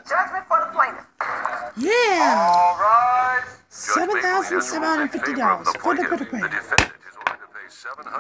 Judgment for the plaintiff. Yeah! All right. $7,750 for the plaintiff. The defendant is ordered to pay $700.